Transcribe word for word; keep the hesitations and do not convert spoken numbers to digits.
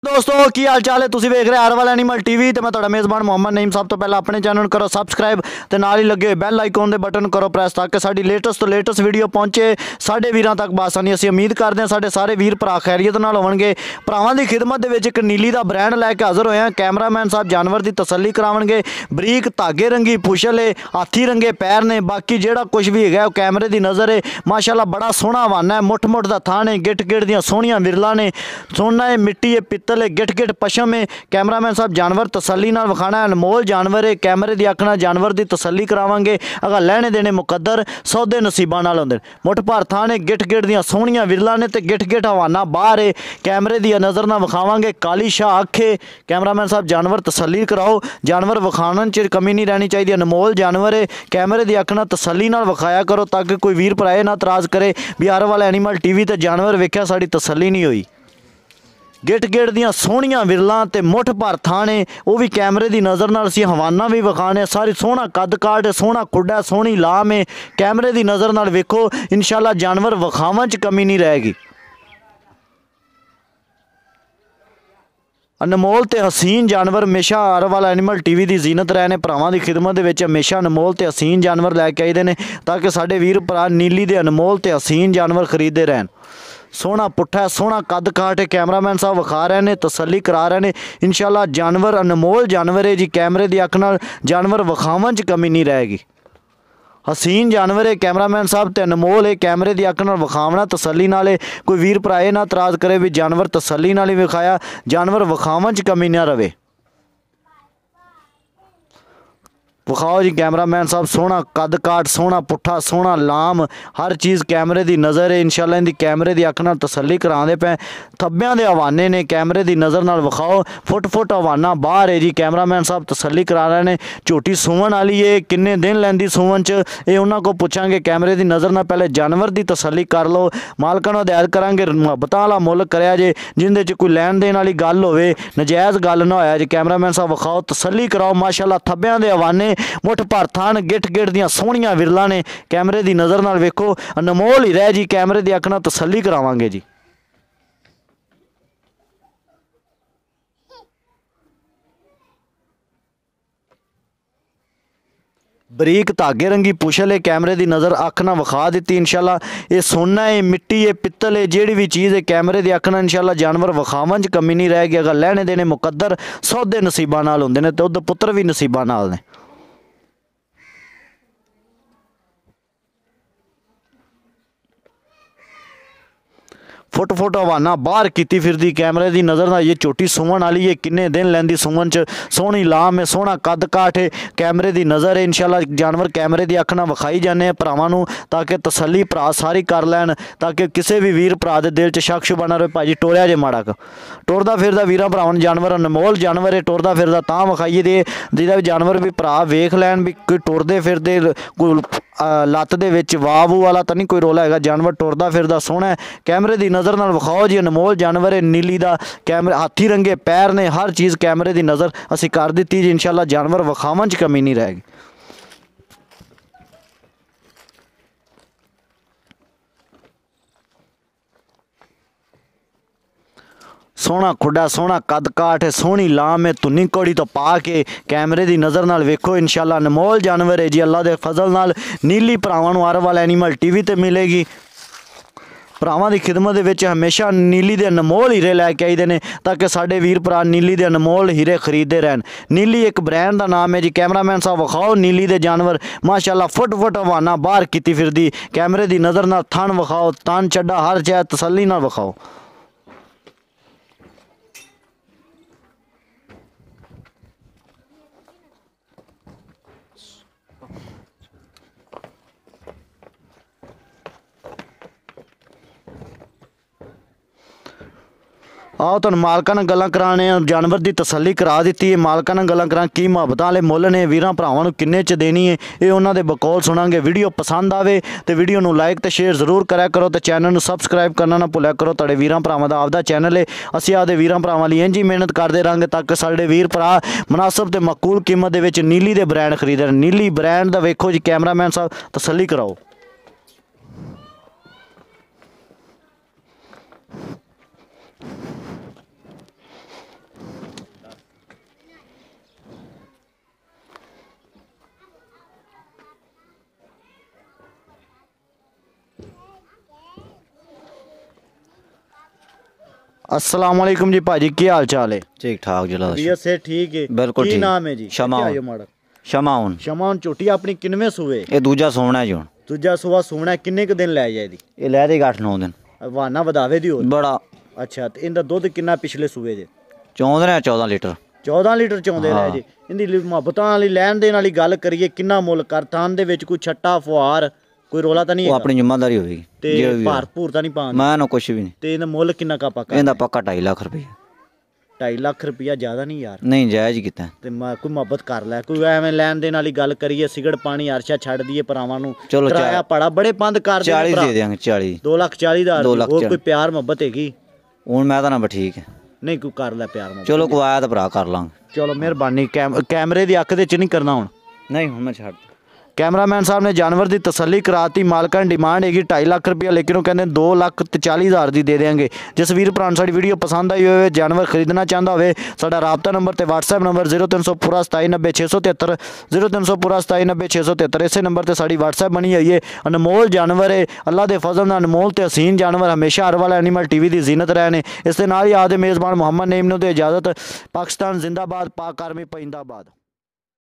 दोस्तों की हाल चाल है। तुसीं वेख रहे हर वाला एनीमल टीवी ते मैं तुहाडा मेज़बान मोहम्मद नईम। सब तो पहले अपने चैनल करो सबसक्राइब ते नाल ही लगे बैल आइकॉन दे बटन करो प्रेस ताकि साडी लेटेस्ट तो लेटेस्ट वीडियो पहुंचे साडे वीरां तक बासानी। असीं उम्मीद करदे हां साडे सारे वीर भरा खैरियत नाल होवणगे। भरावां दी खिदमत दे विच एक नीली दा ब्रांड लैके हाज़र होए हां। कैमरामैन साहब जानवर की तसल्ली करावणगे। बरीक धागे रंगी पुछल है, हाथी रंगे पैर ने, बाकी जिहड़ा कुछ भी है कैमरे की नज़र है। माशाअल्लाह बड़ा सोहना हवाना है, मुठ मुठ दा थान है, गिट गिट दियां सोहणियां विरलां ने, सोना है, मिट्टी है, पित्तल है, गिट गिट पशम है। कैमरामैन साहब जानवर तसल्ली नाल विखाना है। अनमोल जानवर है, कैमरे की अख नाल जानवर की तसल्ली करावांगे। अगर लैने देने मुकद्दर सौदे नसीबां नाल हुंदे। मुठ भर थान है, गिट गिट दियां सोहणियां विरलां ने ते गिट गिट हवाना बाहर है। कैमरे की नज़र नाल विखावांगे। काली शाह अख है। कैमरामैन साहब जानवर तसल्ली कराओ। जानवर विखाने च कमी नहीं रहनी चाहिए। अनमोल जानवर है, कैमरे की अख नाल तसल्ली नाल विखाया करो ताकि कोई वीर भरा ना इतराज़ करे भी हर वाला एनीमल टीवी ते जानवर वेख्या साडी तसल्ली नहीं हुई। गिट गिट दियां सोहणियां विरलां ते मुठ भर थाने वो भी कैमरे की नज़र नाल असीं हवाना भी विखाने। सारी सोहना कद काट है, सोहना खुड्डा, सोहनी लाम है। कैमरे की नज़र नाल वेखो, इंशाअल्लाह जानवर विखावन च कमी नहीं रहेगी। अनमोल ते हसीन जानवर हमेशा हर वाला एनीमल टीवी की जीनत रहे ने। भरावां दी खिदमत दे विच हमेशा अनमोल ते हसीन जानवर लैके आईदे ने ताकि साडे वीर भरा नीली दे अनमोल ते हसीन जानवर खरीदते रहन। सोहना पुट्ठा सोहना कद काट है। कैमरामैन साहब विखा रहे हैं, तसल्ली करा रहे हैं। इंशाअल्लाह जानवर अनमोल जानवर है जी। कैमरे की अख नाल जानवर विखावन च कमी नहीं रहेगी। हसीन जानवर है कैमरामैन साहब ते अनमोल है। कैमरे की अख नाल विखावना तसल्ली नाल है। कोई वीर भरा ना इतराज़ करे भी जानवर तसल्ली नाल ही विखाया। जानवर विखावन च कमी ना रहे। विखाओ जी कैमरामैन साहब। सोहना कद काट, सोहना पुट्ठा, सोहना लाम, हर चीज़ कैमरे की नज़र है। इंशाअल्लाह इनकी कैमरे की अख नाल तसल्ली करांदे पे। थब्बियां दे हवाने ने, कैमरे की नज़र नाल विखाओ। फुट फुट हवाना बाहर है जी। कैमरामैन साहब तसल्ली करा रहे हैं। झोटी सूवन वाली है, किन्ने दिन लैंदी सूवन च ये उन्होंने को पूछांगे। कैमरे की नज़र नाल पहले जानवर की तसल्ली कर लो। मालकां नूं हिदायत करांगे मुहब्बतां वाला मुल करिया जे, जिंदे च कोई लैन देन वाली गल होवे, नजायज़ गल ना होया जी। कैमरामैन साहब विखाओ, तसल्ली कराओ। माशाअल्लाह थब्बियां दे हवाने, मुठ भर थान, गिट गिट दियां सोहणियां विरलां ने। कैमरे की नज़र नाल वेखो, अनमोल ही रह जी। कैमरे की अख नाल तसल्ली करावांगे जी। बरीक धागे रंगी पुछल है, कैमरे की नज़र अख ना विखा दी। इंशाअल्लाह ये सोना है, मिट्टी है, पित्तल है, जिहड़ी भी चीज़ है कैमरे की अख नाल इंशाअल्लाह जानवर विखावन च कमी नहीं रहेगी। अगर लैने देने मुकद्दर सौदे नसीबां नाल हुंदे ने ते उद पुत्र भी नसीबां नाल ने। फुट फुट हवाना बाहर की फिरदी कैमरे की नज़र ना। ये झोटी सूवन वाली है, किन्ने दिन लैंदी सूवन च, सोहनी लाम है, सोहना कद काट है। कैमरे की नज़र है। इंशाअल्लाह जानवर कैमरे की अख नाल विखाई जाने भरावां नूं ताकि तसल्ली भरा सारी कर लैन, ताकि किसी भी वीर भरा दे दिल च शक शुबा ना रहे भाजी टोरिया जे माड़ा क टुरदा फिरदा वीरां भरावां जानवर अनमोल जानवर है। टुरदा फिरदा तां विखाइए दे जिहदा भी जानवर भी भरा वेख लैन भी कोई टुरदे फिरदे कोई लत्त दे विच वाह वूह वाला तो नहीं कोई रोला है। जानवर टुरदा फिरदा सोहना है। कैमरे की नज़र नाल विखाओ जी। अनमोल जानवर है, नीली दा कैमरे, हाथी रंगे पैर ने, हर चीज़ कैमरे की नज़र असी कर दी जी। इंशाअल्लाह जानवर विखावन च कमी नहीं रहेगी। सोहना खुड्डा, सोहना कद काट है, सोहनी लाम है, धुनी घोड़ी तो पा के कैमरे की नज़र नाल वेखो। इंशाअल्लाह अनमोल जानवर है जी। अल्लाह के फजल नाल नीली भरावां नूं हर वाला एनीमल टीवी ते मिलेगी। भरावां दी खिदमत दे विच हमेशा नीली दे अनमोल हीरे लैके आईदे ने ताकि साडे वीर भरा नीली दे अनमोल हीरे खरीदते रहन। नीली एक ब्रांड का नाम है जी। कैमरामैन साहब विखाओ नीली दे जानवर। माशाअल्लाह फुट फुट हवाना बाहर की फिरदी कैमरे की नज़र नाल थन विखाओ, तन चड्डा हर चीज़ तसल्ली नाल विखाओ। आओ तुहानूं मालकां नाल गल्लां कराने जानवर की तसल्ली करा दी है। मालकां नाल गल्लां करा की मुहब्बतां वाले मुल ने, वीरां भरावां नूं किन्ने च देनी है ये उन्हां दे बकौल सुनांगे। वीडियो पसंद आवे तो वीडियो नूं लाइक तो शेयर जरूर करा करो तो चैनल नूं सबसक्राइब करना ना भुलिया करो। तुहाडे वीरां भरावां दा आपदा चैनल है। असीं आपदे वीरां भरावां लई इंज ही मेहनत करदे रहांगे ताकि साडे वीर भरा मुनासिब ते मकूल कीमत दे विच नीली दे ब्रांड खरीदण। नीली ब्रांड दा वेखो जी। कैमरामैन साहब तसल्ली कराओ। अस्सलाम वालेकुम जी भाजी, की हाल चाल है? ठीक ठाक जला तबीयत से ठीक है? बिल्कुल की ठीक। नाम है जी? शमा कित्थे आए हो माड़ा? शमाउन शमाउन झोटी अपनी किनवे सूए? ये दूजा सोना जी हुण दूजा सूआ सूना किन्ने क दिन लै जाए दी? ये लै देगा अठ नौ दिन वाना वधावे दी होर? बड़ा। अच्छा ते इंदा दुध किन्ना पिछले सूए जे? चौंद ने चौदह लीटर चौदह लीटर चौंदे रहे जी। इंदी मुहब्बतां वाली लैन देन वाली गल करिए किन्ना मुल कर थान दे विच कोई छट्टा फुहार कोई रोला तां नहीं वो है? अपनी जिम्मेदारी होगी ते भार भूर तां नहीं पान? मैं ना कुछ भी नहीं। ते इंदा मुल किन्ना का पक्का? इंदा पक्का ढाई लाख रुपया। ढाई लाख रुपया ज्यादा नहीं यार? नहीं जायज ही कीता ते मैं कोई मुहब्बत कर लै, कोई एवें लैन देन वाली गल करिए सिगड़ पानी अरशा छड़ दिए भरावां नूं। चलो किराया बड़ा बड़े पंद कर दे चालीस दे देंगे चालीस दो लाख चालीस हज़ार दो दी। लाख और चाली। कोई प्यार मुहब्बत हैगी? हूँ मैं तो ना ठीक है। नहीं कोई कर लै प्यार मुहब्बत। चलो को आया तो भरा कर लांगे। चलो मेहरबानी। कैम कैमरे की अख दे च नहीं करना हुण। नहीं हूँ मैं छड़ कैमरामैन साहब ने जानवर की तसल्ली कराती। मालकां दी डिमांड हैगी ढाई लाख रुपया, लेकिन वो कहते दो लाख ते चाली हज़ार की दे देंगे। जिस वीर भरा साडी वीडियो पसंद आई हो, जानवर खरीदना चाहता हो, साडा राबता नंबर ते व्हाट्सएप नंबर जीरो तीन सौ पूरा सताई नब्बे छे सौ तिहत्तर जीरो तीन सौ पूरा सताई नब्बे छे सौ तिहत्तर इसे नंबर ते साडी व्हाट्सएप बनी हुई है। अनमोल जानवर है, अल्लाह के फजल नाल अनमोल ते हसीन जानवर हमेशा हर वाला एनीमल टीवी की जीनत रहे ने। इस दे नाल ही आपदे मेज़बान मुहम्मद नईम नूं दे इजाज़त। पाकिस्तान जिंदाबाद, पाक आर्मी पाइंदाबाद।